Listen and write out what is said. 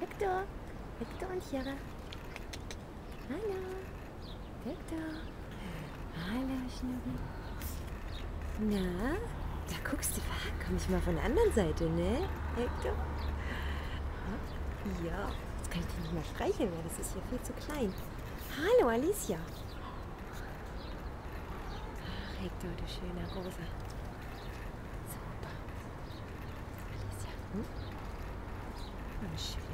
Hector. Hector und Chiara. Hallo. Hector. Hallo, Schnurri. Na, da guckst du, komm ich mal von der anderen Seite, ne, Hector? Ja, jetzt kann ich dich nicht mal streicheln mehr, das ist hier viel zu klein. Hallo, Alicia. Ach, Hector, du schöner Rosa. Super. Alicia, hm? Oh, schön.